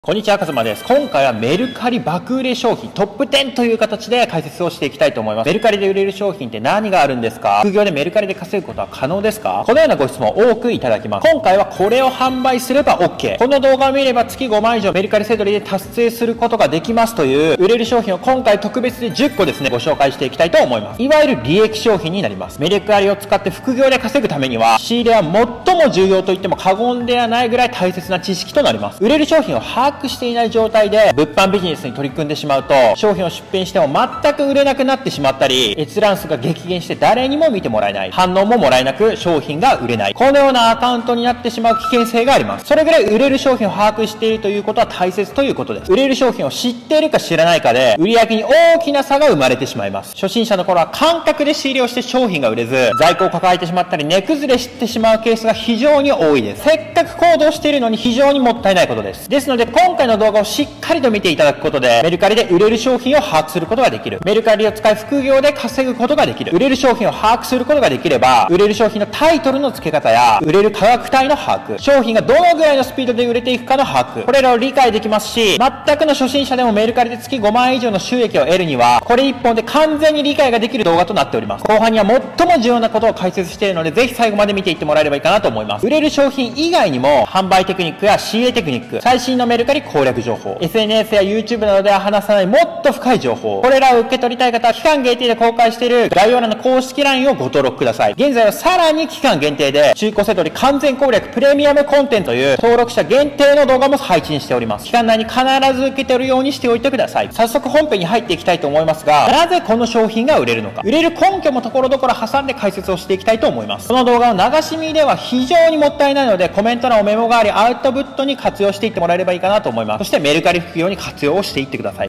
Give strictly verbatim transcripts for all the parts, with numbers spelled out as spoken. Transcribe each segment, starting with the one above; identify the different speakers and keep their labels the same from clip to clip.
Speaker 1: こんにちは、かずまです。今回はメルカリ爆売れ商品トップテンという形で解説をしていきたいと思います。メルカリで売れる商品って何があるんですか？副業でメルカリで稼ぐことは可能ですか？このようなご質問を多くいただきます。今回はこれを販売すれば OK。この動画を見れば月ごまん以上メルカリセドリで達成することができますという売れる商品を今回特別でじゅっこですね、ご紹介していきたいと思います。いわゆる利益商品になります。メルカリを使って副業で稼ぐためには、仕入れは最も重要と言っても過言ではないぐらい大切な知識となります。売れる商品を把握していない状態で物販ビジネスに取り組んでしまうと、商品を出品しても全く売れなくなってしまったり、閲覧数が激減して誰にも見てもらえない、反応ももらえなく商品が売れない、このようなアカウントになってしまう危険性があります。それぐらい売れる商品を把握しているということは大切ということです。売れる商品を知っているか知らないかで売上に大きな差が生まれてしまいます。初心者の頃は感覚で仕入れをして商品が売れず、在庫を抱えてしまったり値崩れしてしまうケースが非常に多いです。せっかく行動しているのに非常にもったいないことです。ですので今回の動画をしっかりと見ていただくことで、メルカリで売れる商品を把握することができる。メルカリを使い副業で稼ぐことができる。売れる商品を把握することができれば、売れる商品のタイトルの付け方や、売れる価格帯の把握、商品がどのぐらいのスピードで売れていくかの把握、これらを理解できますし、全くの初心者でもメルカリで月ごまん以上の収益を得るには、これ一本で完全に理解ができる動画となっております。後半には最も重要なことを解説しているので、ぜひ最後まで見ていってもらえればいいかなと思います。売れる商品以外にも、販売テクニックや仕入れテクニック、最新のメルカリ攻略情報、エスエヌエス や YouTube などでは話さないもっと深い情報、これらを受け取りたい方は期間限定で公開している概要欄の公式 ライン をご登録ください。現在はさらに期間限定で中古セドリ完全攻略プレミアムコンテンツという登録者限定の動画も配信しております。期間内に必ず受け取るようにしておいてください。早速本編に入っていきたいと思いますが、なぜこの商品が売れるのか、売れる根拠もところどころ挟んで解説をしていきたいと思います。この動画を流し見では非常にもったいないので、コメント欄をメモ代わりアウトプットに活用していってもらえればいいかなと思います。そしてメルカリ副業に活用をしていってください。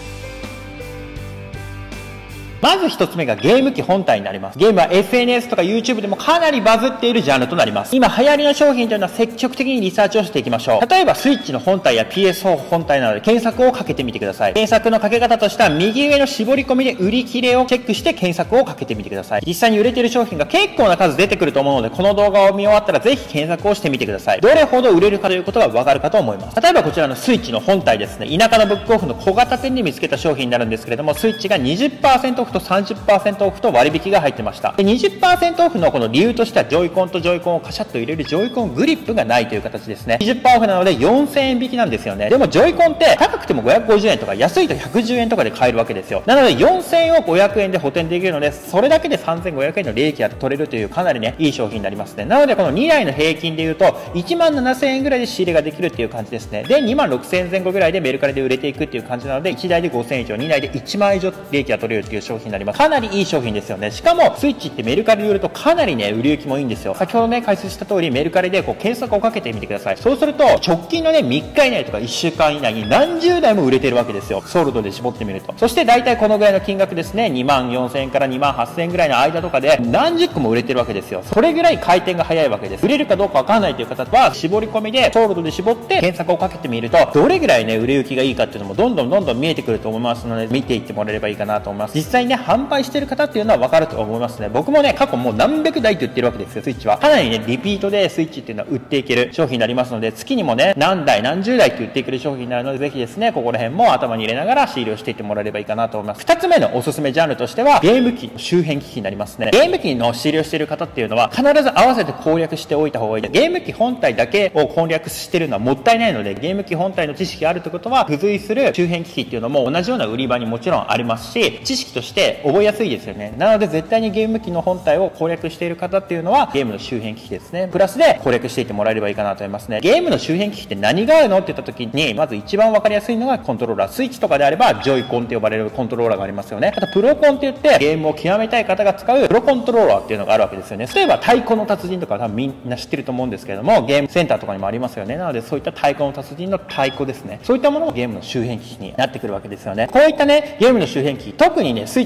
Speaker 1: まず一つ目がゲーム機本体になります。ゲームは エスエヌエス とか YouTube でもかなりバズっているジャンルとなります。今流行りの商品というのは積極的にリサーチをしていきましょう。例えばスイッチの本体や ピーエスフォー 本体などで検索をかけてみてください。検索のかけ方としては右上の絞り込みで売り切れをチェックして検索をかけてみてください。実際に売れている商品が結構な数出てくると思うので、この動画を見終わったらぜひ検索をしてみてください。どれほど売れるかということがわかるかと思います。例えばこちらのスイッチの本体ですね。田舎のブックオフの小型店で見つけた商品になるんですけれども、スイッチが にじゅっパーセント オフと さんじゅっパーセントオフと割引が入ってました。で にじゅっパーセント オフのこの理由としては、ジョイコンとジョイコンをカシャッと入れるジョイコングリップがないという形ですね。 にじゅっパーセント オフなのでよんせんえん引きなんですよね。でもジョイコンって高くてもごひゃくごじゅうえんとか安いとひゃくじゅうえんとかで買えるわけですよ。なのでよんせんえんをごひゃくえんで補填できるので、それだけでさんぜんごひゃくえんの利益が取れるというかなりねいい商品になりますね。なのでこのにだいの平均で言うといちまんななせんえんぐらいで仕入れができるっていう感じですね。でにまんろくせんえんぜん後ぐらいでメルカリで売れていくっていう感じなので、いちだいでごせんえん以上、にだいでいちまんえん以上利益が取れるっていう商品になります。かなりいい商品ですよね。しかもスイッチってメルカリで売るとかなりね売り行きもいいんですよ。先ほどね解説した通り、メルカリでこう検索をかけてみてください。そうすると直近のねみっか以内とかいっしゅうかん以内に何十台も売れてるわけですよ。ソールドで絞ってみると。そして大体このぐらいの金額ですね、にまんよんせんえんからにまんはっせんえんぐらいの間とかで何十個も売れてるわけですよ。それぐらい回転が早いわけです。売れるかどうかわからないという方は絞り込みでソールドで絞って検索をかけてみると、どれぐらいね売れ行きがいいかっていうのもどんどんどんどん見えてくると思いますので、見ていってもらえればいいかなと思います。実際にね販売してる方っていうのはわかると思いますね。僕もね過去もう何百台と言ってるわけですよ。スイッチはかなりねリピートでスイッチっていうのは売っていける商品になりますので、月にもね何台何十台って売っていける商品になるので、ぜひですねここら辺も頭に入れながら仕入れをしていってもらえればいいかなと思います。ふたつめのおすすめジャンルとしてはゲーム機周辺機器になりますね。ゲーム機の仕入れをしている方っていうのは必ず合わせて攻略しておいた方がいい。ゲーム機本体だけを攻略してるのはもったいないので、ゲーム機本体の知識があるってことは付随する周辺機器っていうのも同じような売り場にもちろんありますし、知識として覚えやすいですよね。なので絶対にゲーム機の本体を攻略している方っていうのはゲームの周辺機器ですねプラスで攻略していってもらえればいいかなと思いますね。ゲームの周辺機器って何があるのって言った時に、まず一番分かりやすいのがコントローラー。スイッチとかであればジョイコンって呼ばれるコントローラーがありますよね。あとプロコンって言ってゲームを極めたい方が使うプロコントローラーっていうのがあるわけですよね。例えば太鼓の達人とか多分みんな知ってると思うんですけれども、ゲームセンターとかにもありますよね。なのでそういった太鼓の達人の太鼓ですね、そういったものもゲームの周辺機器になってくるわけですよね。こういったねゲームの周辺機器、特にねスイ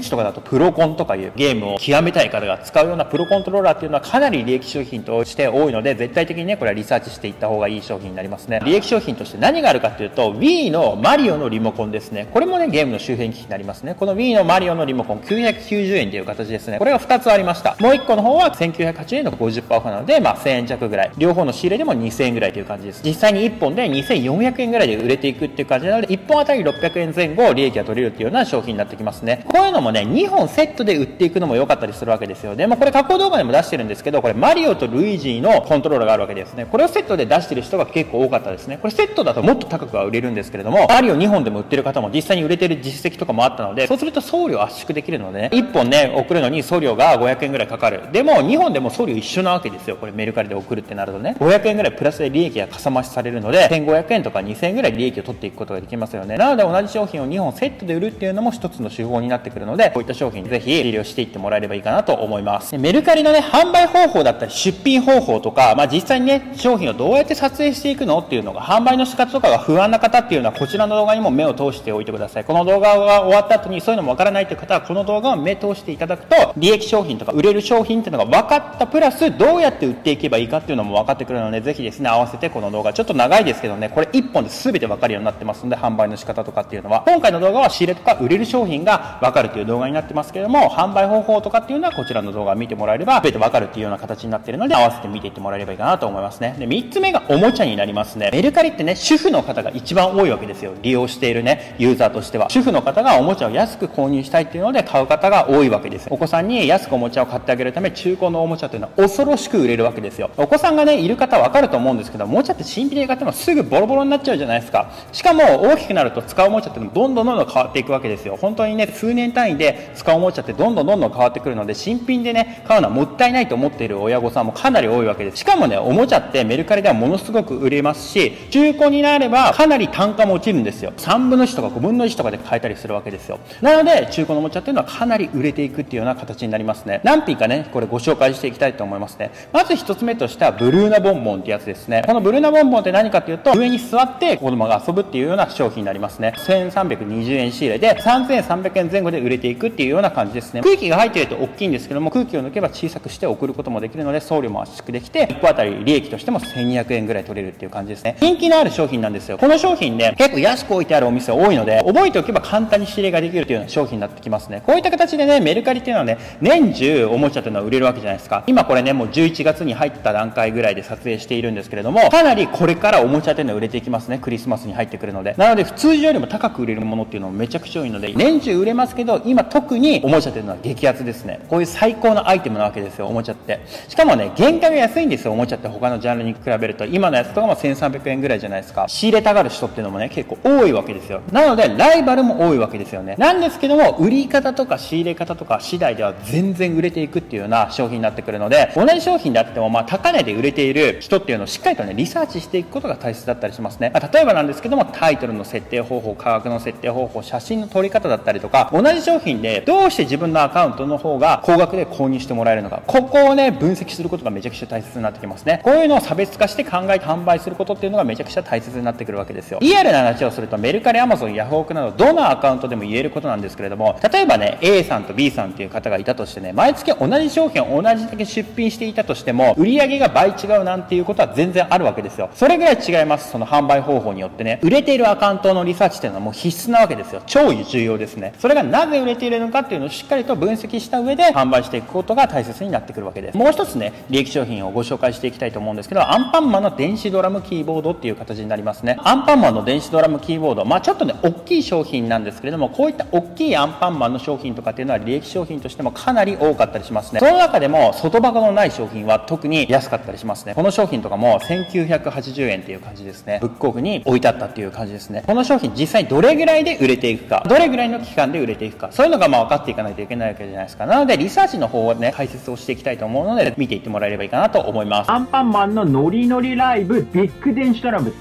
Speaker 1: スイッチとかだとプロコンとかいうゲームを極めたい方が使うようなプロコントローラーっていうのはかなり利益商品として多いので、絶対的にね、これはリサーチしていった方がいい商品になりますね。利益商品として何があるかっていうと、Wii のマリオのリモコンですね。これもね、ゲームの周辺機器になりますね。この Wii のマリオのリモコンきゅうひゃくきゅうじゅうえんという形ですね。これがふたつありました。もういっこの方はせんきゅうひゃくはちじゅうえんの ごじゅっパーセント オフなので、まあせんえん弱ぐらい。両方の仕入れでもにせんえんぐらいという感じです。実際にいっぽんでにせんよんひゃくえんぐらいで売れていくっていう感じなので、いっぽんあたりろっぴゃくえんぜん後利益が取れるっていうような商品になってきますね。こういうのもね、にほんセットで売っていくのも良かったりするわけですよね。まあこれ加工動画でも出してるんですけど、これマリオとルイージのコントローラーがあるわけですね。これをセットで出してる人が結構多かったですね。これセットだともっと高くは売れるんですけれども、マリオにほんでも売ってる方も実際に売れてる実績とかもあったので、そうすると送料圧縮できるのでね、いっぽんね、送るのに送料がごひゃくえんぐらいかかる。でもにほんでも送料一緒なわけですよ。これメルカリで送るってなるとね、ごひゃくえんぐらいプラスで利益がかさ増しされるので、せんごひゃくえんとかにせんえんぐらい利益を取っていくことができますよね。なので同じ商品をにほんセットで売るっていうのも一つの手法になってくるので、こういった商品ぜひ利用していってもらえればいいかなと思います。でメルカリのね、販売方法だったり出品方法とか、まあ実際にね、商品をどうやって撮影していくのっていうのが、販売の仕方とかが不安な方っていうのは、こちらの動画にも目を通しておいてください。この動画が終わった後にそういうのもわからないという方は、この動画を目通していただくと、利益商品とか売れる商品っていうのが分かったプラス、どうやって売っていけばいいかっていうのも分かってくるので、ぜひですね、合わせてこの動画、ちょっと長いですけどね、これいっぽんで全て分かるようになってますので、販売の仕方とかっていうのは、今回の動画は仕入れとか売れる商品が分かるという動画になってますけれども、販売方法とかっていうのはこちらの動画を見てもらえれば、全て分かるっていうような形になっているので、合わせて見ていってもらえればいいかなと思いますね。で、みっつめがおもちゃになりますね。メルカリってね、主婦の方が一番多いわけですよ。利用しているね、ユーザーとしては。主婦の方がおもちゃを安く購入したいっていうので買う方が多いわけです。お子さんに安くおもちゃを買ってあげるため、中古のおもちゃというのは恐ろしく売れるわけですよ。お子さんがね、いる方は分かると思うんですけど、おもちゃって新品で買ってもすぐボロボロになっちゃうじゃないですか。しかも大きくなると使うおもちゃっていうのもどんどんどんどん変わっていくわけですよ。本当にね、数年単位で使うおもちゃってどんどんどんどん変わってくるので、新品でね、買うのはもったいないと思っている親御さんもかなり多いわけです。しかもね、おもちゃってメルカリではものすごく売れますし、中古になればかなり単価も落ちるんですよ。さんぶんのいちとかごぶんのいちとかで買えたりするわけですよ。なので、中古のおもちゃっていうのはかなり売れていくっていうような形になりますね。何品かね、これご紹介していきたいと思いますね。まず一つ目としては、ブルーナボンボンってやつですね。このブルーナボンボンって何かっていうと、上に座って子供が遊ぶっていうような商品になりますね。せんさんびゃくにじゅうえん仕入れでさんぜんさんびゃくえんぜん後で売れていくっていうような感じですね。空気が入っていると大きいんですけども、空気を抜けば小さくして送ることもできるので、送料も圧縮できて、いっこあたり利益としてもせんにひゃくえんぐらい取れるっていう感じですね。人気のある商品なんですよ。この商品ね、結構安く置いてあるお店多いので、覚えておけば簡単に仕入れができるというような商品になってきますね。こういった形でね、メルカリっていうのはね、年中おもちゃというのは売れるわけじゃないですか。今これね、もうじゅういちがつに入った段階ぐらいで撮影しているんですけれども、かなりこれからおもちゃというのは売れていきますね。クリスマスに入ってくるので。なので、普通よりも高く売れるものっていうのもめちゃくちゃ多いので、年中売れますけど、今特におもちゃというのは激アツですね。こういう最高のアイテムなわけですよ、おもちゃって。しかもね、原価が安いんですよ、おもちゃって他のジャンルに比べると。今のやつとかもせんさんびゃくえんぐらいじゃないですか。仕入れたがる人っていうのもね、結構多いわけですよ。なので、ライバルも多いわけですよね。なんですけども、売り方とか仕入れ方とか次第では全然売れていくっていうような商品になってくるので、同じ商品であっても、まあ、高値で売れている人っていうのをしっかりとね、リサーチしていくことが大切だったりしますね。まあ、例えばなんですけども、タイトルの設定方法、価格の設定方法、写真の撮り方だったりとか、同じ商品でどうして自分のアカウントの方が高額で購入してもらえるのか、ここをね、分析することがめちゃくちゃ大切になってきますね。こういうのを差別化して考えて販売することっていうのがめちゃくちゃ大切になってくるわけですよ。リアルな話をすると、メルカリ、アマゾン、ヤフオクなど、どのアカウントでも言えることなんですけれども、例えばね、A さんと B さんっていう方がいたとしてね、毎月同じ商品を同じだけ出品していたとしても、売り上げが倍違うなんていうことは全然あるわけですよ。それぐらい違います。その販売方法によってね、売れているアカウントのリサーチっていうのはもう必須なわけですよ。超重要ですね。それがなぜ売れているのかっていうのをしっかりと分析した上で販売していくことが大切になってくるわけです。もう一つね、利益商品をご紹介していきたいと思うんですけど、アンパンマンの電子ドラムキーボードっていう形になりますね。アンパンマンの電子ドラムキーボード、まあちょっとね、大きい商品なんですけれども、こういった大きいアンパンマンの商品とかっていうのは利益商品としてもかなり多かったりしますね。その中でも外箱のない商品は特に安かったりしますね。この商品とかもせんきゅうひゃくはちじゅうえんっていう感じですね。ブックオフに置いてあったっていう感じですね。この商品実際にどれぐらいで売れていくか、どれぐらいの期間で売れていくか、そういうのがまあ分かっていかないといけないわけじゃないですか。なのでリサーチの方をね、解説をしていきたいと思うので、見ていってもらえればいいかなと思います。
Speaker 2: アンパンマンのノリノリライブビッグ電子ドラム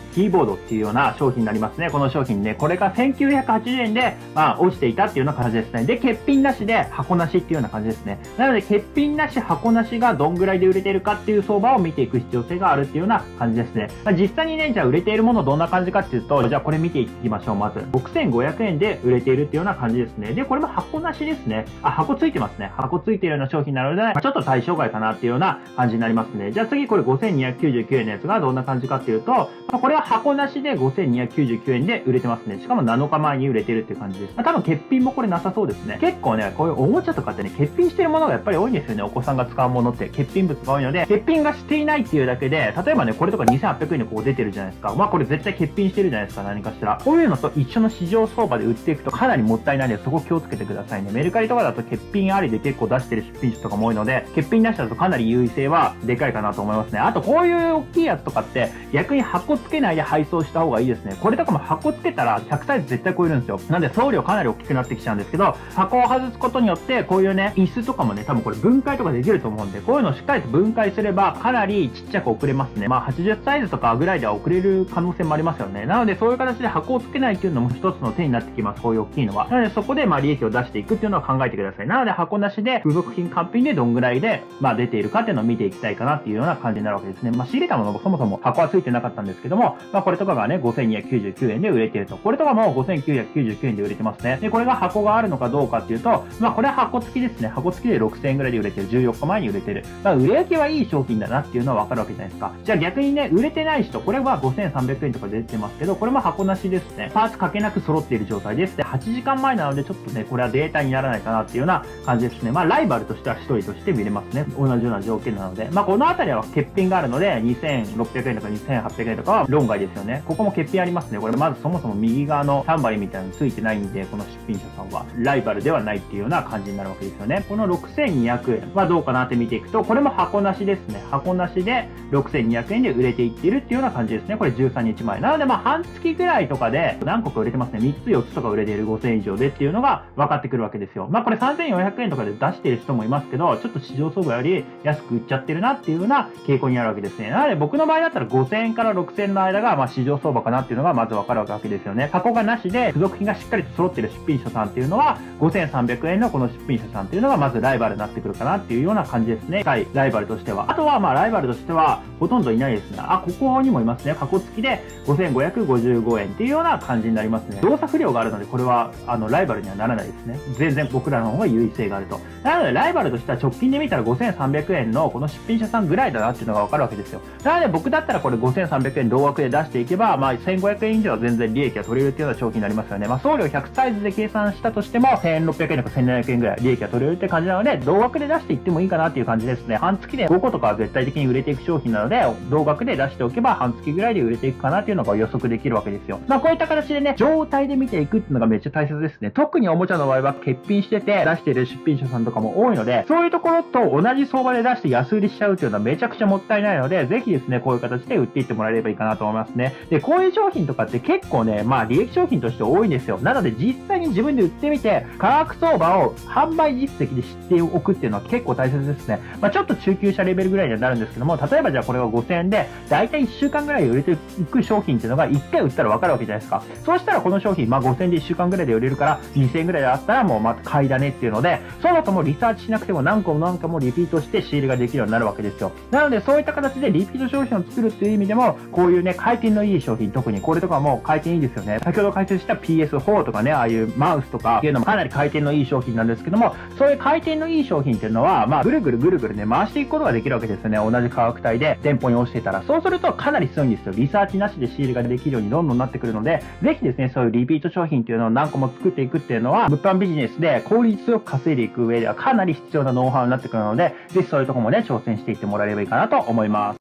Speaker 1: キーボードっていうような商品になりますね。この商品ね、これがせんきゅうひゃくはちじゅうえんで、まあ、落ちていたっていうような感じですね。で、欠品なしで箱なしっていうような感じですね。なので、欠品なし、箱なしがどんぐらいで売れてるかっていう相場を見ていく必要性があるっていうような感じですね。まあ、実際にね、じゃあ売れているものどんな感じかっていうと、じゃあこれ見ていきましょう。まず、ろくせんごひゃくえんで売れているっていうような感じですね。で、これも箱なしですね。あ、箱ついてますね。箱ついているような商品なので、まあ、ちょっと対象外かなっていうような感じになりますね。じゃあ次、これごせんにひゃくきゅうじゅうきゅうえんのやつがどんな感じかっていうと、まあ、これは箱なしでごせんにひゃくきゅうじゅうきゅうえんで売れてますね。しかもなのかまえに売れてるっていう感じです。まあ、多分欠品もこれなさそうですね。結構ね、こういうおもちゃとかってね、欠品してるものがやっぱり多いんですよね。お子さんが使うものって欠品物が多いので、欠品がしていないっていうだけで、例えばね、これとかにせんはっぴゃくえんでここ出てるじゃないですか。まあこれ絶対欠品してるじゃないですか、何かしら。こういうのと一緒の市場相場で売っていくとかなりもったいないので、そこ気をつけてくださいね。メルカリとかだと欠品ありで結構出してる出品者とかも多いので、欠品出したとかなり優位性はでかいかなと思いますね。あとこういう大きいやつとかって、逆に箱つけないで配送した方がいいですね。これとかも箱つけたらひゃくサイズ絶対超えるんですよ。なんで送料かなり大きくなってきちゃうんですけど、箱を外すことによって、こういうね、椅子とかもね、多分これ分解とかできると思うんで、こういうのをしっかりと分解すれば、かなりちっちゃく送れますね。まあはちじゅうサイズとかぐらいでは送れる可能性もありますよね。なのでそういう形で箱をつけないっていうのも一つの手になってきます。こういう大きいのは。なのでそこでまあ利益を出していくっていうのは考えてください。なので箱なしで、付属品完品でどんぐらいで、まあ出ているかっていうのを見ていきたいかなっていうような感じになるわけですね。まあ仕入れたものもそもそも箱はついてなかったんですけども、まあこれとかがね、ごせんにひゃくきゅうじゅうきゅうえんで売れていると。これとかもごせんきゅうひゃくきゅうじゅうきゅうえんで売れてますね。で、これが箱があるのかどうかっていうと、まあこれは箱付きですね。箱付きでろくせんえんぐらいで売れてる。じゅうよっかまえに売れてる。まあ売れ行きはいい商品だなっていうのはわかるわけじゃないですか。じゃあ逆にね、売れてない人、これはごせんさんびゃくえんとか出てますけど、これも箱なしですね。パーツかけなく揃っている状態です。で、はちじかんまえなのでちょっとね、これはデータにならないかなっていうような感じですね。まあライバルとしては一人として見れますね。同じような条件なので。まあこのあたりは欠品があるので、にせんろっぴゃくえんとかにせんはっぴゃくえんとかは論外ですよね。ここも欠品ありますね。これまずそもそも右側のさんばいみたいなのついてないんで、この出品者さんはライバルではないっていうような感じになるわけですよね。このろくせんにひゃくえんはどうかなって見ていくと、これも箱なしですね。箱なしでろくせんにひゃくえんで売れていっているっていうような感じですね。これじゅうさんにちまえ。なのでまあ半月ぐらいとかで何個か売れてますね。みっつよっつとか売れているごせんえん以上でっていうのが分かってくるわけですよ。まあこれさんぜんよんひゃくえんとかで出している人もいますけど、ちょっと市場相場より安く売っちゃってるなっていうような傾向にあるわけですね。なので僕の場合だったらごせんえんからろくせんえんの間がまあ市場相場かなっていうのがまず分かるわけですよね。箱がなしで付属品がしっかりと揃っている出品者さんっていうのはごせんさんびゃくえんのこの出品者さんっていうのがまずライバルになってくるかなっていうような感じですね。対ライバルとしては。あとはまあライバルとしてはほとんどいないですね。あ、ここにもいますね。箱付きでごせんごひゃくごじゅうごえんっていうような感じになりますね。動作不良があるのでこれはあのライバルにはならないですね。全然僕らの方が優位性があると。なのでライバルとしては直近で見たらごせんさんびゃくえんのこの出品者さんぐらいだなっていうのがわかるわけですよ。なので僕だったらこれごせんさんびゃくえん同額で出していけば、まあせんごひゃくえん以上は全然利益が取れるっていうような商品になりますよね。まあ送料ひゃくサイズで計算したとしてもせんろっぴゃくえんとかせんななひゃくえんぐらい利益が取れるって感じなので、同額で出していってもいいかなっていう感じですね。半月でごことかは絶対的に売れていく商品なので、同額で出しておけば半月ぐらいで売れていくかなっていうのが予測できるわけですよ。まあこういった形でね、状態で見ていくっていうのがめっちゃ大切ですね。特におもちゃの場合は欠品してて出している出品者さんとかも多いので、そういうところと同じ相場で出して安売りしちゃうっていうのはめちゃくちゃもったいないので、ぜひですね、こういう形で売っていってもらえればいいかなと思いますね。で、こういう商品とかって結構ね、まあ利益商品として多いんですよ。なので実際に自分で売ってみて、価格相場を販売実績で知っておくっていうのは結構大切ですね。まあちょっと中級者レベルぐらいにはなるんですけども、例えばじゃあこれがごせんえんで、だいたいいっしゅうかんぐらいで売れていく商品っていうのがいっかい売ったらわかるわけじゃないですか。そうしたらこの商品、まあごせんえんでいっしゅうかんぐらいで売れるから、にせんえんぐらいであったらもうまた買いだねっていうので、そもそもリサーチしなくても何個も何個もリピートして仕入れができるようになるわけですよ。なのでそういった形でリピート商品を作るっていう意味でも、こういうね、回転のいい商品、特にこれとかも回転いいですよね。先ほど解説した ピーエスフォー とかね、ああいうマウスとかっていうのもかなり回転のいい商品なんですけども、そういう回転のいい商品っていうのは、まあぐるぐるぐるぐるね、回していくことができるわけですよね。同じ価格帯で店舗に押してたら。そうするとかなり強いんですよ。リサーチなしで仕入れができるようにどんどんなってくるので、ぜひですね、そういうリピート商品っていうのを何個も作っていくっていうのは、物販ビジネスで効率よく稼いでいく上ではかなり必要なノウハウになってくるので、ぜひそういうところもね、挑戦していってもらえればいいかなと思います。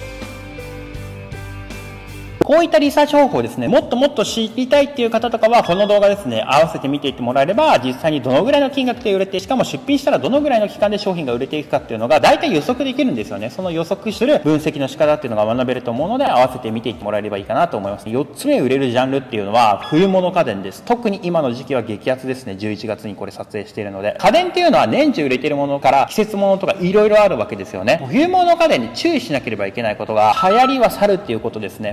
Speaker 1: こういったリサーチ方法ですね、もっともっと知りたいっていう方とかは、この動画ですね、合わせて見ていってもらえれば、実際にどのぐらいの金額で売れて、しかも出品したらどのぐらいの期間で商品が売れていくかっていうのが、大体予測できるんですよね。その予測する分析の仕方っていうのが学べると思うので、合わせて見ていってもらえればいいかなと思います。よっつめ売れるジャンルっていうのは、冬物家電です。特に今の時期は激アツですね。じゅういちがつにこれ撮影しているので。家電っていうのは年中売れているものから季節物とか色々あるわけですよね。冬物家電に注意しなければいけないことが、流行りは去るっていうことですね。まあ当たり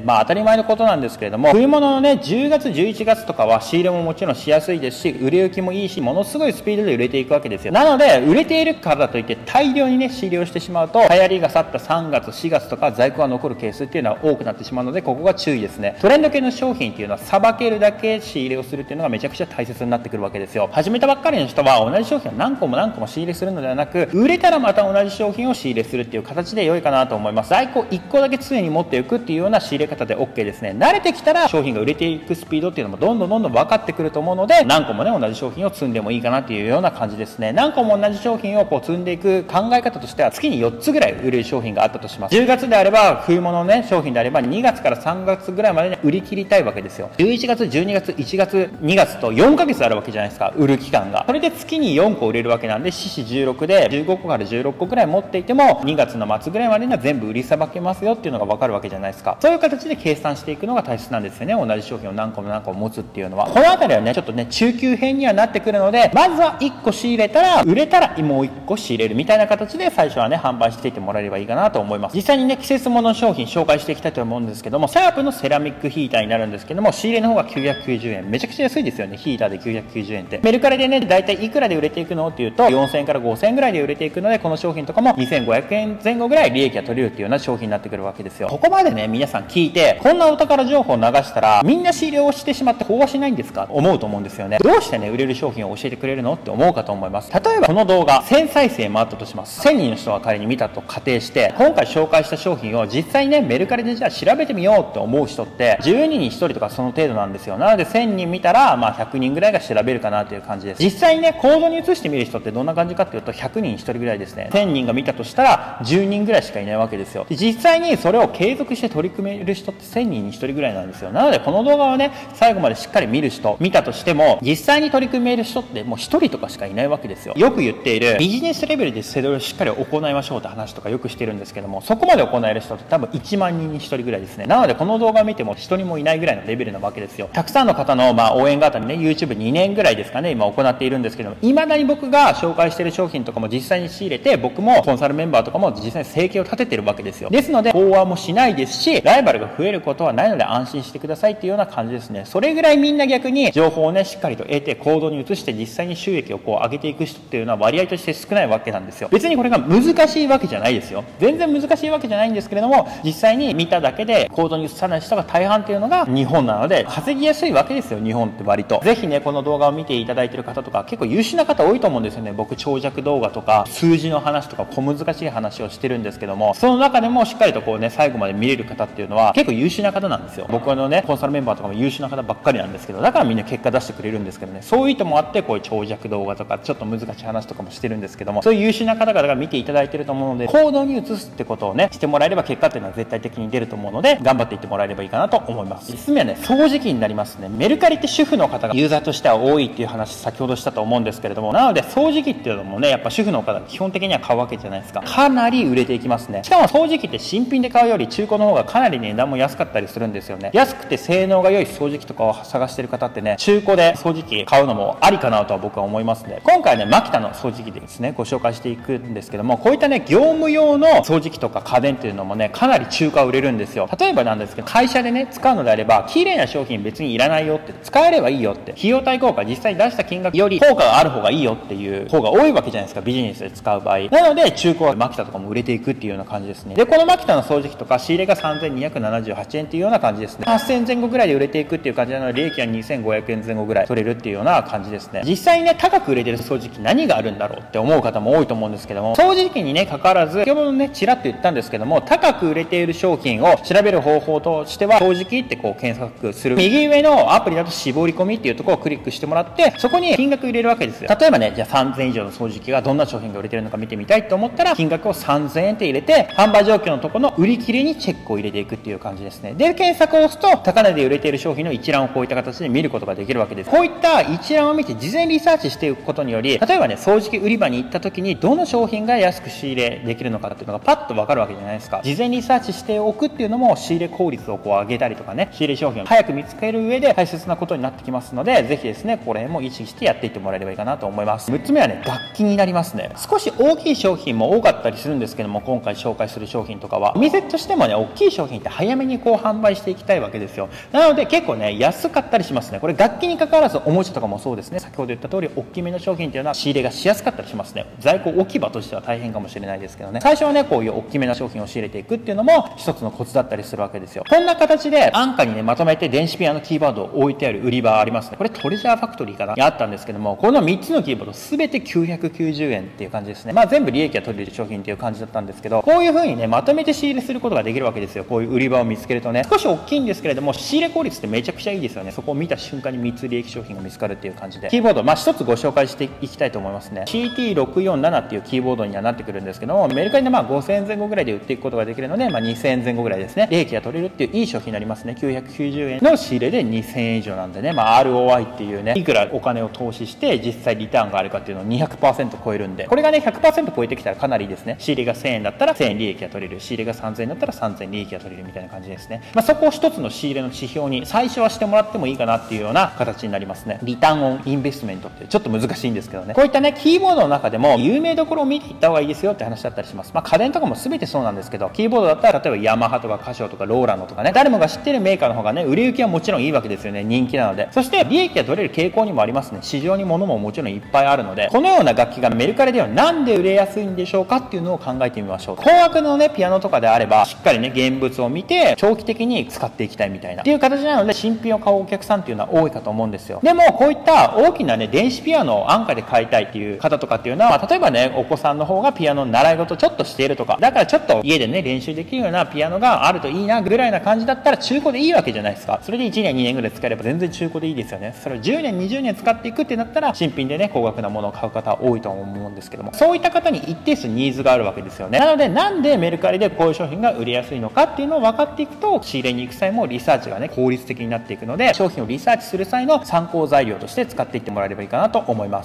Speaker 1: り前のことなんですけれども、冬物のね、じゅうがつ、じゅういちがつとかは仕入れももちろんしやすいですし、売れ行きもいいし、ものすごいスピードで売れていくわけですよ。なので、売れているからといって大量にね、仕入れをしてしまうと、流行りが去ったさんがつ、しがつとか在庫が残るケースっていうのは多くなってしまうので、ここが注意ですね。トレンド系の商品っていうのは、さばけるだけ仕入れをするっていうのがめちゃくちゃ大切になってくるわけですよ。始めたばっかりの人は同じ商品を何個も何個も仕入れするのではなく、売れたらまた同じ商品を仕入れするっていう形で良いかなと思います。在庫いっこだけ常に持っていくっていうような仕入れ方で OK ですね。慣れてきたら商品が売れていくスピードっていうのもどんどんどんどん分かってくると思うので、何個もね同じ商品を積んでもいいかなっていうような感じですね。何個も同じ商品をこう積んでいく考え方としては、月によっつぐらい売れる商品があったとします。じゅうがつであれば冬物のね商品であればにがつからさんがつぐらいまでに売り切りたいわけですよ。じゅういちがつ、じゅうにがつ、いちがつ、にがつとよんかげつあるわけじゃないですか、売る期間が。それで月によんこ売れるわけなんで、ししじゅうろくでじゅうごこからじゅうろっこぐらい持っていてもにがつの末ぐらいまでには全部売りさばけますよっていうのが分かるわけじゃないですか。そういう形で計算していくのが大切なんですよね。同じ商品を何個も何個も持つっていうのは、この辺りはねちょっとね中級編にはなってくるので、まずはいっこ仕入れたら売れたらもういっこ仕入れるみたいな形で最初はね販売していってもらえればいいかなと思います。実際にね季節物の商品紹介していきたいと思うんですけども、シャープのセラミックヒーターになるんですけども、仕入れの方がきゅうひゃくきゅうじゅうえん、めちゃくちゃ安いですよね。ヒーターできゅうひゃくきゅうじゅうえんって、メルカリでねだいたいいくらで売れていくのっていうとよんせんえんからごせんえんぐらいで売れていくので、この商品とかもにせんごひゃくえんぜん後ぐらい利益が取れるっていうような商品になってくるわけですよ。ここまでね皆さん聞いて、こんなお宝情報を流したらみんな仕入れをしてしまって飽和しないんですか思うと思うんですよね。どうしてね売れる商品を教えてくれるのって思うかと思います。例えばこの動画せんさいせいもあったとします。せんにんの人が仮に見たと仮定して、今回紹介した商品を実際ねメルカリでじゃあ調べてみようって思う人ってじゅうにんにひとりとかその程度なんですよ。なのでせんにん見たらまあひゃくにんぐらいが調べるかなという感じです。実際にね行動に移してみる人ってどんな感じかっていうと、ひゃくにんにひとりぐらいですね。せんにんが見たとしたらじゅうにんぐらいしかいないわけですよ。で実際にそれを継続して取り組める人ってせんにんにひとりぐらいなんですよ。なのでこの動画をね最後までしっかり見る人、見たとしても実際に取り組める人ってもうひとりとかしかいないわけですよ。よく言っているビジネスレベルでセドルをしっかり行いましょうって話とかよくしてるんですけども、そこまで行える人って多分いちまんにんにひとりぐらいですね。なのでこの動画を見てもひとりもいないぐらいのレベルなわけですよ。たくさんの方のまあ応援があったりね ユーチューブにねんぐらいですかね今行っているんですけども、未だに僕が紹介している商品とかも実際に仕入れて、僕もコンサルメンバーとかも実際に生計を立ててるわけですよ。ですので飽和もしないですし、ライバルが増えることはないので安心してくださいっていうような感じですね。それぐらいみんな逆に情報をねしっかりと得て行動に移して実際に収益をこう上げていく人っていうのは割合として少ないわけなんですよ。別にこれが難しいわけじゃないですよ。全然難しいわけじゃないんですけれども、実際に見ただけで行動に移さない人が大半っていうのが日本なので、稼ぎやすいわけですよ日本って割と。ぜひねこの動画を見ていただいている方とか結構優秀な方多いと思うんですよね。僕長尺動画とか数字の話とか小難しい話をしてるんですけども、その中でもしっかりとこうね最後まで見れる方っていうのは結構優秀な方なんですよ。僕のねコンサルメンバーとかも優秀な方ばっかりなんですけど、だからみんな結果出してくれるんですけどね、そういう意図もあってこういう長尺動画とかちょっと難しい話とかもしてるんですけども、そういう優秀な方々が見ていただいてると思うので、行動に移すってことをねしてもらえれば結果っていうのは絶対的に出ると思うので、頑張っていってもらえればいいかなと思います。いつつめはね掃除機になりますね。メルカリって主婦の方がユーザーとしては多いっていう話先ほどしたと思うんですけれども、なので掃除機っていうのもねやっぱ主婦の方が基本的には買うわけじゃないですか。かなり売れていきますね。しかも掃除機って新品で買うより中古の方がかなり値段も安かったりするんですよね。安くて性能が良い掃除機とかを探してる方ってね、中古で掃除機買うのもありかなとは僕は思いますね。今回ねマキタの掃除機でですねご紹介していくんですけども、こういったね業務用の掃除機とか家電っていうのもねかなり中古は売れるんですよ。例えばなんですけど、会社でね使うのであれば綺麗な商品別にいらないよって、使えればいいよって、費用対効果実際に出した金額より効果がある方がいいよっていう方が多いわけじゃないですか、ビジネスで使う場合。なので中古はマキタとかも売れていくっていうような感じですね。でこのマキタの掃除機とか仕入れがさんぜんにひゃくななじゅうはちえんっていうような感じですね。はっせんぜん後ぐらいで売れていくっていう感じなので、利益はにせんごひゃくえんぜん後ぐらい取れるっていうような感じですね。実際にね高く売れてる掃除機何があるんだろうって思う方も多いと思うんですけども、掃除機にね関わらず先ほどねちらっと言ったんですけども、高く売れている商品を調べる方法としては、掃除機ってこう検索する右上のアプリだと絞り込みっていうところをクリックしてもらって、そこに金額入れるわけですよ。例えばねじゃあさんぜんえん以上の掃除機がどんな商品が売れてるのか見てみたいと思ったら、金額をさんぜんえんって入れて販売状況のところの売り切れにチェックを入れていくっていう感じですね。で検索を押すと高値で売れている商品の一覧をこういった形で見ることができるわけです。こういった一覧を見て事前リサーチしていくことにより、例えばね掃除機売り場に行った時にどの商品が安く仕入れできるのかっていうのがパッと分かるわけじゃないですか。事前リサーチしておくっていうのも仕入れ効率をこう上げたりとかね、仕入れ商品を早く見つける上で大切なことになってきますので、ぜひですねここら辺も意識してやっていってもらえればいいかなと思います。むっつめはね楽器になりますね。少し大きい商品も多かったりするんですけども、今回紹介する商品とかはお店としてもね大きい商品って早めにここう販売していきたいわけですよ。なので結構ね、安かったりしますね。これ楽器に関わらずおもちゃとかもそうですね。先ほど言った通り、大きめの商品っていうのは仕入れがしやすかったりしますね。在庫置き場としては大変かもしれないですけどね。最初はね、こういう大きめな商品を仕入れていくっていうのも一つのコツだったりするわけですよ。こんな形で安価にね、まとめて電子ピアノキーボードを置いてある売り場ありますね。これトレジャーファクトリーかなにあったんですけども、このみっつのキーボード全てきゅうひゃくきゅうじゅうえんっていう感じですね。まあ全部利益が取れる商品っていう感じだったんですけど、こういう風にね、まとめて仕入れすることができるわけですよ。こういう売り場を見つけるとね、少し大きいんですけれども、仕入れ効率ってめちゃくちゃいいですよね。そこを見た瞬間にみっつ利益商品が見つかるっていう感じで。キーボード、まあ一つご紹介していきたいと思いますね。シーティーろくよんなな っていうキーボードにはなってくるんですけども、メルカリでまあごせんえんぜん後ぐらいで売っていくことができるので、まあにせんえんぜん後ぐらいですね。利益が取れるっていういい商品になりますね。きゅうひゃくきゅうじゅうえんの仕入れでにせんえん以上なんでね、まあ アールオーアイ っていうね、いくらお金を投資して実際リターンがあるかっていうのを にひゃくパーセント 超えるんで、これがね ひゃくパーセント 超えてきたらかなりいいですね。仕入れがせんえんだったらせんえん利益が取れる、仕入れがさんぜんえんだったらさんぜんえん利益が取れるみたいな感じですね。まあそこを一つの仕入れの指標に最初はしてもらってもいいかなっていうような形になりますね。リターンオンインベストメントってちょっと難しいんですけどね、こういったねキーボードの中でも有名どころを見ていった方がいいですよって話だったりします。まあ家電とかも全てそうなんですけど、キーボードだったら例えばヤマハとかカシオとかローランドとかね、誰もが知ってるメーカーの方がね売れ行きはもちろんいいわけですよね。人気なので。そして利益が取れる傾向にもありますね。市場に物ももちろんいっぱいあるので、このような楽器がメルカリではなんで売れやすいんでしょうかっていうのを考えてみましょう。高額のねピアノとかであればしっかりね現物を見て長期的に使っていきたいみたいなっていう形なので、新品を買うお客さんっていうのは多いかと思うんですよ。でもこういった大きなね電子ピアノを安価で買いたいっていう方とかっていうのは、まあ、例えばねお子さんの方がピアノの習い事ちょっとしているとか、だからちょっと家でね練習できるようなピアノがあるといいなぐらいな感じだったら中古でいいわけじゃないですか。それでいちねんにねんぐらい使えれば全然中古でいいですよね。それをじゅうねんにじゅうねん使っていくってなったら新品でね高額なものを買う方は多いと思うんですけども、そういった方に一定数ニーズがあるわけですよね。なのでなんでメルカリでこういう商品が売れやすいのかっていうのを分かっていくと、仕入れに行く際もリサーチがね効率的になっていくので、商品をリサーチする際の参考材料として使っていってもらえればいいかなと思います。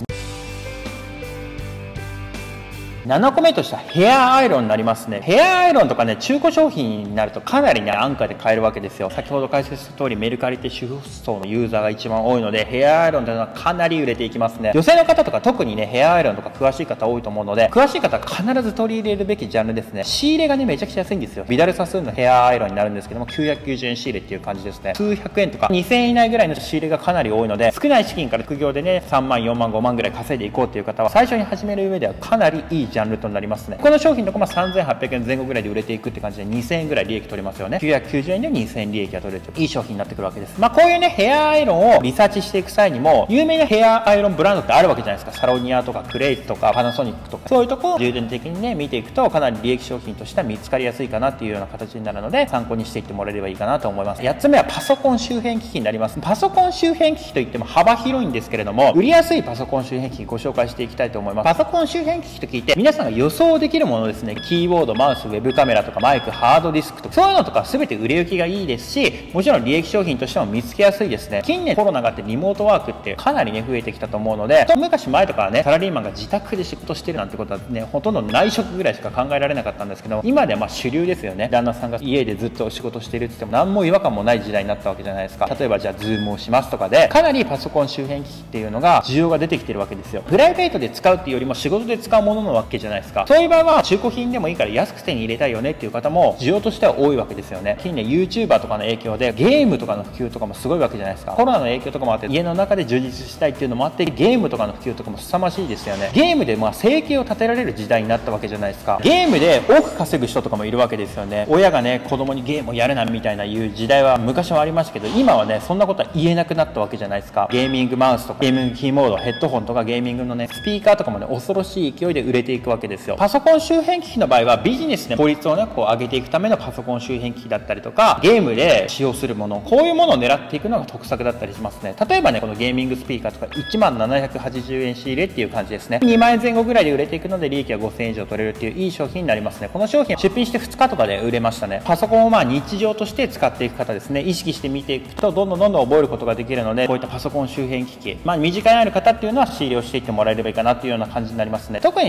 Speaker 1: ななこめとしたヘアアイロンになりますね。ヘアアイロンとかね、中古商品になるとかなりね、安価で買えるわけですよ。先ほど解説した通り、メルカリって主婦層のユーザーが一番多いので、ヘアアイロンというのはかなり売れていきますね。女性の方とか特にね、ヘアアイロンとか詳しい方多いと思うので、詳しい方は必ず取り入れるべきジャンルですね。仕入れがね、めちゃくちゃ安いんですよ。ビダルサスーンのヘアアイロンになるんですけども、きゅうひゃくきゅうじゅうえん仕入れっていう感じですね。数百円とかにせんえん以内ぐらいの仕入れがかなり多いので、少ない資金から副業でね、さんまん、よんまん、ごまんぐらい稼いでいこうっていう方は、最初に始める上ではかなりいいジャンルとなりますね。この商品とかもさんぜんはっぴゃくえんぜん後ぐらいで売れていくって感じでにせんえんぐらい利益取れますよね。きゅうひゃくきゅうじゅうえんでにせんえん利益が取れるといい商品になってくるわけです。まあこういうねヘアアイロンをリサーチしていく際にも、有名なヘアアイロンブランドってあるわけじゃないですか。サロニアとかクレイズとかパナソニックとか、そういうとこを重点的にね見ていくとかなり利益商品としては見つかりやすいかなっていうような形になるので、参考にしていってもらえればいいかなと思います。やっつめはパソコン周辺機器になります。パソコン周辺機器といっても幅広いんですけれども、売りやすいパソコン周辺機器ご紹介していきたいと思います。パソコン周辺機器と聞いて皆さんが予想できるものですね。キーボード、マウス、ウェブカメラとかマイク、ハードディスクとか、そういうのとか全て売れ行きがいいですし、もちろん利益商品としても見つけやすいですね。近年コロナがあってリモートワークってかなりね増えてきたと思うので、昔前とかはねサラリーマンが自宅で仕事してるなんてことはねほとんど内職ぐらいしか考えられなかったんですけど、今ではまあ主流ですよね。旦那さんが家でずっと仕事してるって言っても何も違和感もない時代になったわけじゃないですか。例えばじゃあズームをしますとかで、かなりパソコン周辺機器っていうのが需要が出てきてるわけですよ。プライベートで使うっていうよりも仕事で使うものなわけじゃないですか。そういう場合は中古品でもいいから安く手に入れたいよねっていう方も需要としては多いわけですよね。近年 YouTuber とかの影響でゲームとかの普及とかもすごいわけじゃないですか。コロナの影響とかもあって家の中で充実したいっていうのもあって、ゲームとかの普及とかも凄まじいですよね。ゲームでまあ生計を立てられる時代になったわけじゃないですか。ゲームで多く稼ぐ人とかもいるわけですよね。親がね子供にゲームをやるなみたいないう時代は昔はありましたけど、今はねそんなことは言えなくなったわけじゃないですか。ゲーミングマウスとかゲーミングキーボード、ヘッドホンとかゲーミングのねスピーカーとかもね恐ろしい勢いで売れていくわけですよ。パソコン周辺機器の場合はビジネスで効率をねこう上げていくためのパソコン周辺機器だったりとか、ゲームで使用するもの、こういうものを狙っていくのが得策だったりしますね。例えばねこのゲーミングスピーカーとかいちまんななひゃくはちじゅうえん仕入れっていう感じですね。にまんえんぜん後ぐらいで売れていくので利益がごせんえん以上取れるっていういい商品になりますね。この商品出品してふつかとかで売れましたね。パソコンをまあ日常として使っていく方ですね、意識して見ていくとどんどんどんどん覚えることができるので、こういったパソコン周辺機器、まあ身近にある方っていうのは仕入れをしていってもらえればいいかなっていうような感じになりますね。特にねパソコン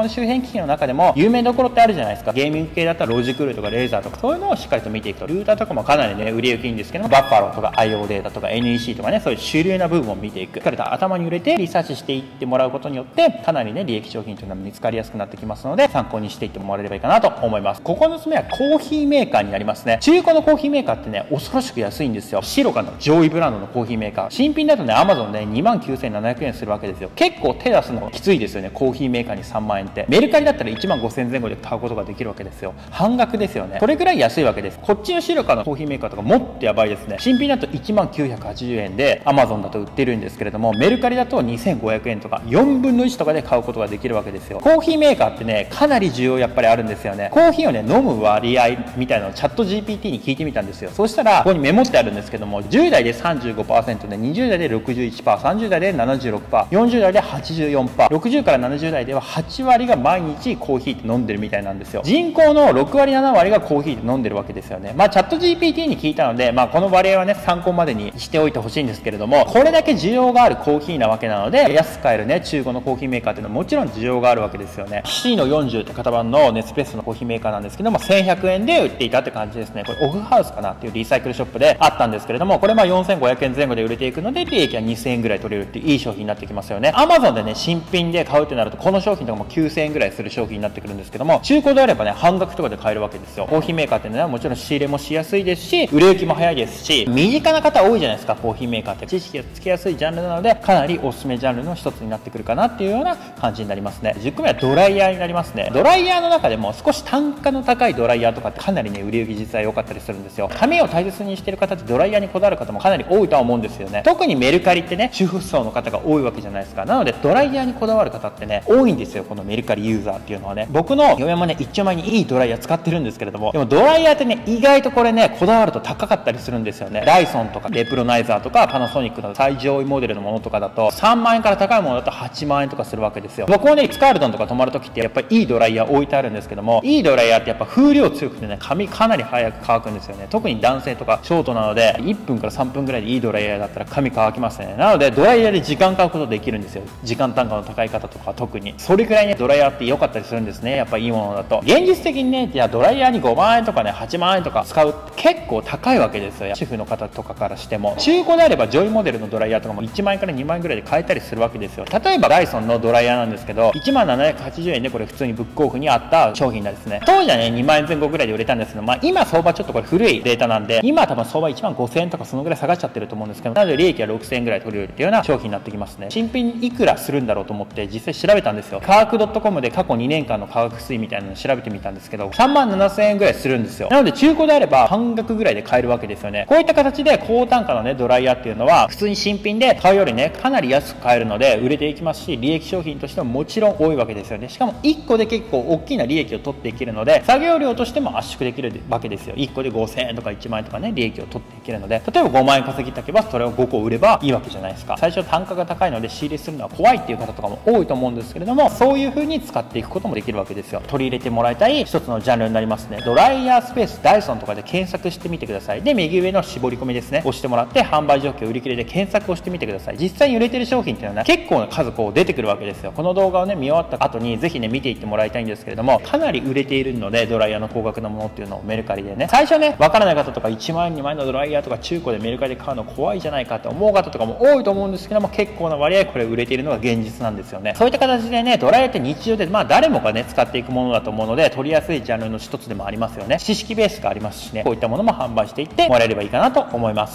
Speaker 1: の周辺機器の中でも有名どころってあるじゃないですか。ゲーミング系だったらロジクールとかレーザーとか、そういうのをしっかりと見ていくと、ルーターとかもかなりね売れ行きいいんですけど、バッファローとか アイオー データとか エヌイーシー とかね、そういう主流な部分を見ていく、しっかりと頭に入れてリサーチしていってもらうことによって、かなりね利益商品というのが見つかりやすくなってきますので、参考にしていってもらえればいいかなと思います。ここのつめはコーヒーメーカーになりますね。中古のコーヒーメーカーってね恐ろしく安いんですよ。シロカの上位ブランドのコーヒーメーカー、新品だとね アマゾン で にまんきゅうせんななひゃくえんするわけですよ。結構手出すのきついですよね。コーヒーメーカーにさんまんえんって、メルカリだったらいちまんごせんぜん後で買うことができるわけですよ。半額ですよね。それぐらい安いわけです。こっちのシロカのコーヒーメーカーとかもっとやばいですね。新品だといちまんきゅうひゃくはちじゅうえんで アマゾン だと売ってるんですけれども、メルカリだとにせんごひゃくえんとかよんぶんのいちとかで買うことができるわけですよ。コーヒーメーカーってねかなり需要やっぱりあるんですよね。コーヒーをね飲む割合みたいなのをチャット ジーピーティー に聞いてみたんですよ。そしたらここにメモってあるんですけども、じゅうだいで さんじゅうごパーセント で、にじゅうだいで ろくじゅういちパーセント、さんじゅうだいで ななじゅうろくパーセント、よんじゅうだいで はちじゅうよんパーセント、ろくじゅうからななじゅうだいでははちわりが毎日コーヒーって飲んでるみたいなんですよ。人口のろくわりななわりがコーヒーって飲んでるわけですよね。まあチャット ジーピーティー に聞いたので、まあこの割合はね参考までにしておいてほしいんですけれども、これだけ需要があるコーヒーなわけなので、安く買えるね中古のコーヒーメーカーっていうのはもちろん需要があるわけですよね。 シー のよんじゅうって型番のネスプレッソのコーヒーメーカーなんですけども、せんひゃくえんで売っていたって感じですね。これオフハウスかなっていうリサイクルショップであったんですけれども、これまあよんせんごひゃくえんぜん後で売れていくので、利益はにせんえんぐらい取れるっていういい商品になってきますよね。 アマゾン でね新品で買うってなると、この商品とかもきゅうせんえんぐらいする商品になってくるんですけども、中古であればね半額とかで買えるわけですよ。コーヒーメーカーっていうのはもちろん仕入れもしやすいですし、売れ行きも早いですし、身近な方多いじゃないですか。コーヒーメーカーって知識がつきやすいジャンルなので、かなりおすすめジャンルの一つになってくるかなっていうような感じになりますね。じゅっこめはドライヤーになりますね。ドライヤーの中でも少し単価の高いドライヤーとかってかなりね売れ行き実は良かったりするんですよ。髪を大切にしてる方ってドライヤーにこだわる方もかなり多いとは思うんですよね。特にメルカリってね主婦層の方が多いわけじゃないですか。なのでドライヤーにこだわる方ってね多いんですよ、このメルカリユーザーっていうのはね。僕の嫁もね一丁前にいいドライヤー使ってるんですけれども、でもドライヤーってね意外とこれねこだわると高かったりするんですよね。ダイソンとかレプロナイザーとかパナソニックの最上位モデルのものとかだとさんまんえんから高いものだとはちまんえんとかするわけですよ。僕もねスカールトンとか泊まるときってやっぱりいいドライヤー置いてあるんですけども、いいドライヤーってやっぱ風量強くてね髪かなり早く乾くんですよね。特に男性とかショートなのでいっぷんからさんぷんぐらいでいいドライヤーだったら髪乾きますね。なのでドライヤーで時間買うことできるんですよ。時間単価の高い方とか特にそれくらいねドライヤーって良かったりするんですね。やっぱいいものだと現実的にね、いやドライヤーにごまんえんとかねはちまんえんとか使うって結構高いわけですよ。主婦の方とかからしても、中古であれば上位モデルのドライヤーとかもいちまんえんからにまんえんぐらいで買えたりするわけですよ。例えばダイソンのドライヤーなんですけどいちまんななひゃくはちじゅうえんでこれ普通にブックオフにあった商品なんですね。当時はねにまんえんぜん後ぐらいで売れたんですけど、まあ今相場ちょっとこれ古いデータなんで、今は多分相場いちまんごせんえんとかそのぐらい下がっちゃってると思うんですけど、なので利益はろくせんえんぐらい取れるっていうような商品になってきますね。新品いくらするんだろうと思って実際調べたんですよ。価格 .com で過去にねんかんの価格推移みたいなのを調べてみたんですけど、さんまんななせんえんぐらいするんですよ。なので中古であれば半額ぐらいで買えるわけですよね。こういった形で高単価のねドライヤーっていうのは普通に新品で買うよりねかなり安く買えるので売れていきますし、利益商品としてももちろん多いわけですよね。しかもいっこで結構大きな利益を取っていけるので、作業量としても圧縮できるわけですよ。いっこでごせんえんとかいちまんえんとかね利益を取っていけるので、例えばごまんえん稼ぎたけばそれをごこ売ればいいわけじゃないですか。最初単価が高いので仕入れするのは怖いっていう方とかも多いと思うんですけれども、そういう風に使っていくこともできるわけですよ。取り入れてもらいたい一つのジャンルになりますね。ドライヤースペースダイソンとかで検索してみてください。で右上の絞り込みですね押してもらって、販売状況売り切れで検索をしてみてください。実際に売れてる商品っていうのは、ね、結構な数こう出てくるわけですよ。この動画をね見終わった後にぜひね見ていってもらいたいんですけれども、かなり売れているのでドライヤーの高額なものっていうのをメルカリでね、最初ねわからない方とかいちまんえんにまんえんのドライヤーとか中古でメルカリで買うの怖いじゃないかって思う方とかも多いと思うんですけども、結構な割合これ売れているのが現実なんですよね。そういった形でねドライヤーって日常でまあ誰もがね使っていくものだと思うので、取りやすいジャンルの一つでもありますよね。知識ベースがありますしね、こういったものも販売していってもらえればいいかなと思います。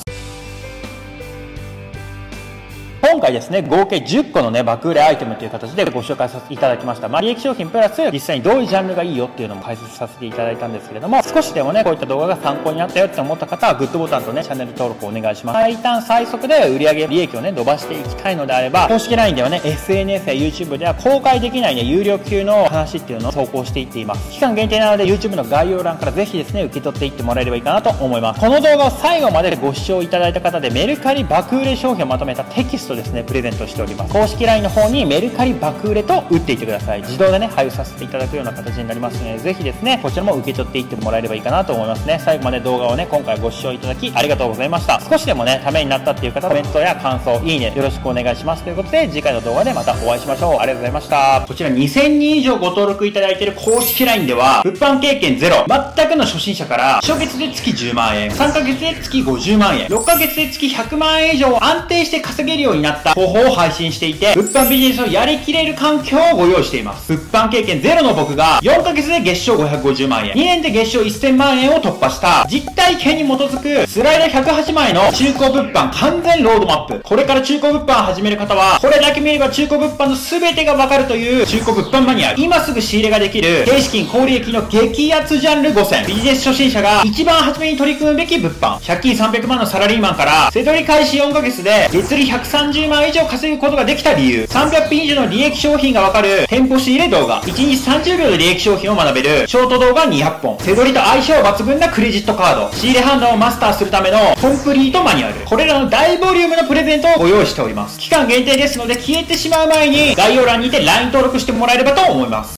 Speaker 1: 今回ですね合計じゅっこのね爆売れアイテムという形でご紹介させていただきました。まあ利益商品プラス実際にどういうジャンルがいいよっていうのも解説させていただいたんですけれども、少しでもねこういった動画が参考になったよって思った方はグッドボタンとねチャンネル登録をお願いします。最短最速で売上利益をね伸ばしていきたいのであれば、公式 ライン ではね エスエヌエス や YouTube では公開できないね有料級の話っていうのを投稿していっています。期間限定なので YouTube の概要欄からぜひですね受け取っていってもらえればいいかなと思います。この動画を最後までご視聴いただいた方でメルカリ爆売れ商品をまとめたテキストでですね、プレゼントしております。公式 ライン の方にメルカリ爆売れと打っていってください。自動でね、配布させていただくような形になりますので、ぜひですね、こちらも受け取っていってもらえればいいかなと思いますね。最後まで動画をね、今回ご視聴いただきありがとうございました。少しでもね、ためになったっていう方、コメントや感想、いいね、よろしくお願いします。ということで、次回の動画でまたお会いしましょう。ありがとうございました。こちらにせんにん以上ご登録いただいている公式 ライン では、物販経験ゼロ、全くの初心者から、初月で月じゅうまんえん、さんかげつで月ごじゅうまんえん、ろっかげつで月ひゃくまんえん以上安定して稼げるようになった方法を配信していて、物販ビジネスをやりきれる環境をご用意しています。物販経験ゼロの僕が、よんかげつで月賞ごひゃくごじゅうまんえん、にねんで月賞せんまんえんを突破した実体験に基づくスライドひゃくはちまいの中古物販完全ロードマップ。これから中古物販を始める方は、これだけ見れば中古物販の全てがわかるという中古物販マニュアル。今すぐ仕入れができる低資金高利益の激アツジャンルご選。ビジネス初心者が一番初めに取り組むべき物販。借金さんびゃくまんのサラリーマンから背取り開始よんかげつで月利ひゃくさんじゅうまん以上稼ぐことができた理由。さんびゃくぴん以上の利益商品がわかる店舗仕入れ動画。いちにちさんじゅうびょうで利益商品を学べるショート動画にひゃっぽん。手取りと相性抜群なクレジットカード。仕入れ判断をマスターするためのコンプリートマニュアル。これらの大ボリュームのプレゼントをご用意しております。期間限定ですので消えてしまう前に概要欄にて ライン 登録してもらえればと思います。